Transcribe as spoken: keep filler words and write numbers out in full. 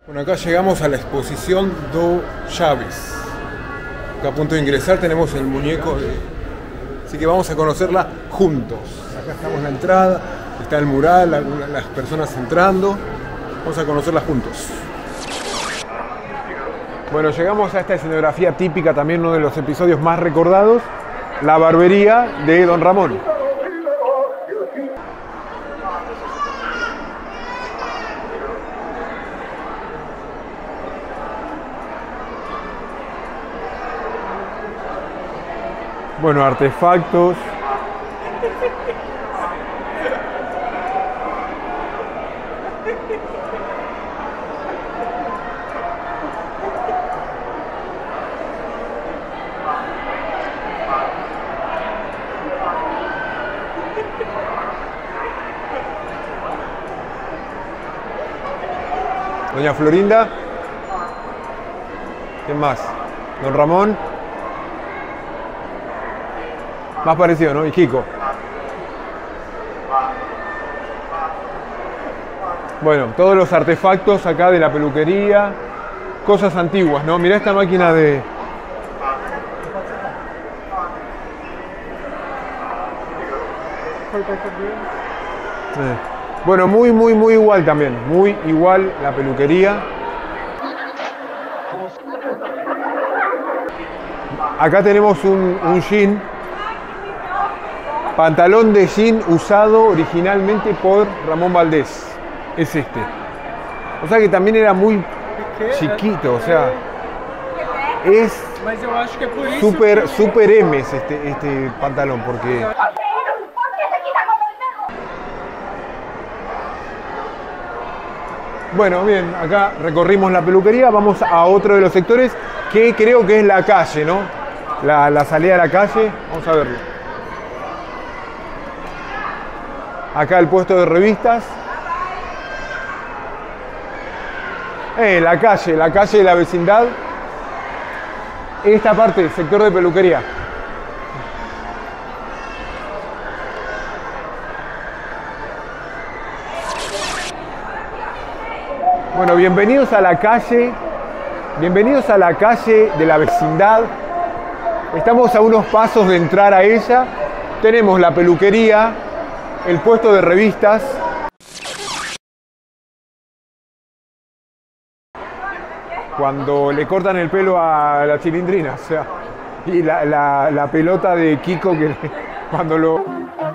Bueno, acá llegamos a la exposición Do Chaves. Acá a punto de ingresar tenemos el muñeco de... Así que vamos a conocerla juntos. Acá estamos en la entrada, está el mural, las personas entrando. Vamos a conocerla juntos. Bueno, llegamos a esta escenografía típica, también uno de los episodios más recordados, la barbería de Don Ramón. Bueno, artefactos. Doña Florinda. ¿Quién más? Don Ramón. Más parecido, ¿no? Y Kiko. Bueno, todos los artefactos acá de la peluquería. Cosas antiguas, ¿no? Mirá esta máquina de... Eh. Bueno, muy, muy, muy igual también. Muy igual la peluquería. Acá tenemos un, un jean. Pantalón de jean usado originalmente por Ramón Valdés. Es este. O sea que también era muy chiquito, o sea, es super, super M este, este pantalón, porque... Bueno, bien, acá recorrimos la peluquería, vamos a otro de los sectores que creo que es la calle, ¿no? La, la salida a la calle, vamos a verlo. Acá el puesto de revistas. Eh, la calle, la calle de la vecindad. Esta parte, sector de peluquería. Bueno, bienvenidos a la calle. Bienvenidos a la calle de la vecindad. Estamos a unos pasos de entrar a ella. Tenemos la peluquería, el puesto de revistas. Cuando le cortan el pelo a la Chilindrina, o sea, y la, la, la pelota de Kiko que cuando lo...